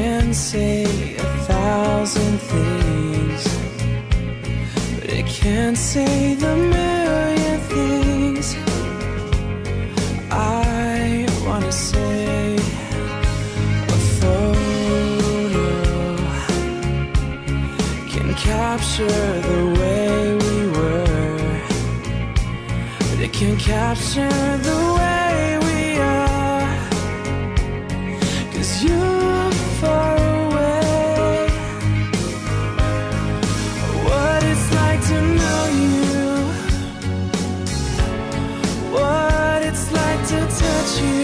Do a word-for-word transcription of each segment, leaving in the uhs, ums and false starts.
can say a thousand things, but it can't say the million things I wanna say. A photo can capture the way we were, but it can't capture the way we are. 'Cause you're far away. What it's like to know you, what it's like to touch you.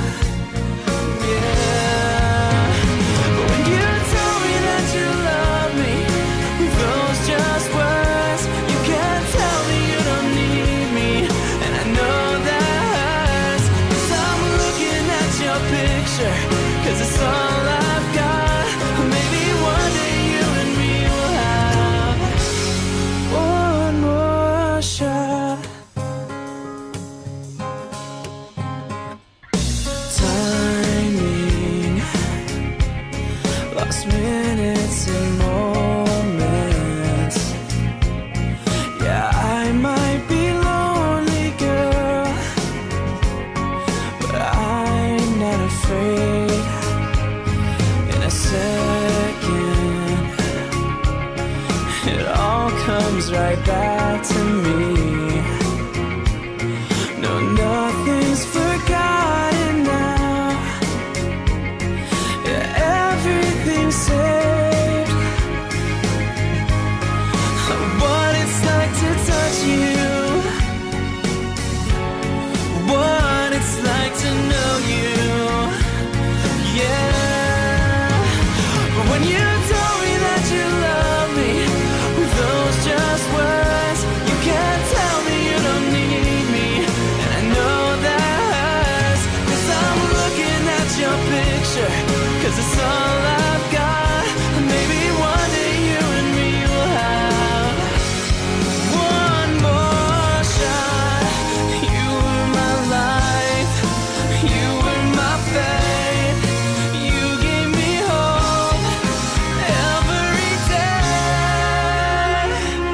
Yeah. But when you tell me that you love me, those just words, you can't tell me you don't need me. And I know that hurts, 'cause I'm looking at your picture, 'cause it's all I've got. Maybe one day you and me will have one more shot. Timing, lost minutes and moments. Yeah, I might be lonely, girl, but I'm not afraid. In a second, it all comes right back to me. No, nothing's forgotten now. Yeah, everything's saved. What it's like to touch you, what it's like to know you. Yeah. But when you tell me that you love me, those just words, you can't tell me you don't need me. And I know that hurts, 'cause I'm looking at your picture, 'cause it's all I've got. Maybe one day you and me will have one more shot. You were my life, you were my faith, you gave me hope every day.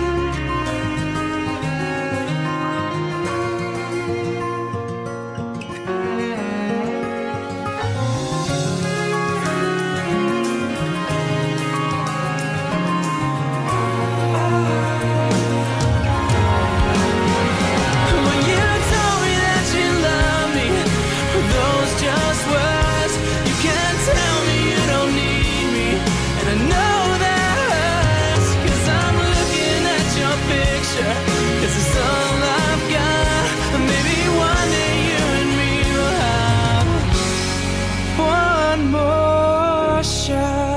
When you tell me that you love me, those just words, you can't tell me you don't need me. And I know that hurts, 'cause I'm looking at your picture, 'cause it's all I've got. Maybe one day you and me will have one more shot.